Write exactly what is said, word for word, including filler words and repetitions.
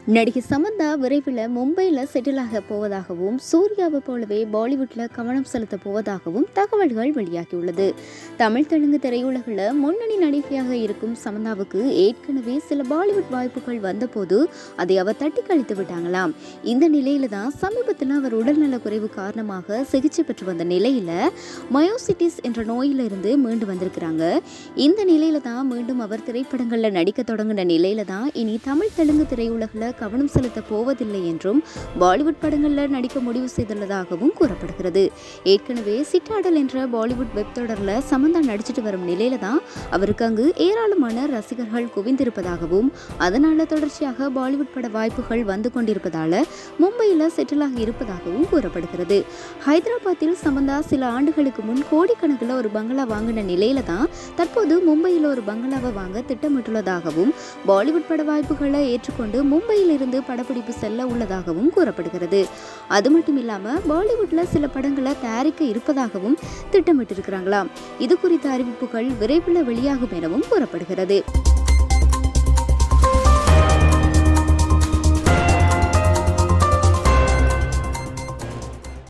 நடிகை சமந்தா விரைவில் மும்பையில் செட்டில் ஆக போவதாகவும் சூர்யாவை போலவே பாலிவுட்டில் கவனம் செலுத்த போவதாகவும் தகவல்கள் வெளியாகியுள்ளது. தமிழ் தெலுங்கு திரையுலகில் முன்னணி நடிகையாக இருக்கும் சமந்தாவுக்கு ஏற்கனவே சில பாலிவுட் வாய்ப்புகள் வந்தபோது அதை அவர் தட்டி கழித்து விட்டாங்களாம். இந்த நிலையில தான் சமீபத்தில் அவர் உடல்நல குறைவு காரணமாக சிகிச்சை பெற்று வந்த நிலையில மயோசிட்டிஸ் என்ற நோயிலிருந்து மீண்டு வந்திருக்கிறாங்க. இந்த நிலையில தான் மீண்டும் அவர் திரைப்படங்களில் நடிக்க தொடங்கின நிலையில தான் இனி தமிழ் தெலுங்கு திரையுலகில் கவனம் செலுத்த போவதில்லை என்றும் பாலிவுட் படங்களில் நடிக்க முடிவு செய்துள்ளதாகவும் கூறப்படுகிறது. ஏற்கனவே சிட்டாடல் என்ற பாலிவுட் வெப் தொடரில் சமந்தா நடிச்சிட்டு வரும் நிலையில தான் அவருக்கு அங்கு ஏராளமான ரசிகர்கள் குவிந்திருப்பதாகவும் அதனால தொடர்ச்சியாக பாலிவுட் பட வாய்ப்புகள் வந்து கொண்டிருப்பதால மும்பையில் செட்டிலாகி இருப்பதாகவும் கூறப்படுகிறது. ஹைதராபாத்தில் சமந்தா சில ஆண்டுகளுக்கு முன் கோடிக்கணக்கில் ஒரு பங்களா வாங்கின நிலையில தான் தற்போது மும்பையில் ஒரு பங்களாவை வாங்க திட்டமிட்டுள்ளதாகவும் பாலிவுட் பட வாய்ப்புகளை ஏற்றுக்கொண்டு மும்பையில் இருந்து படப்பிடிப்பு செல்ல உள்ளதாகவும் கூறப்படுகிறது. அது மட்டும் இல்லாம பாலிவுட்ல சில படங்களை தயாரிக்க இருப்பதாகவும் திட்டமிட்டிருக்கிறாங்களாம். இது குறித்த அறிவிப்புகள் விரைவில் வெளியாகும் எனவும் கூறப்படுகிறது.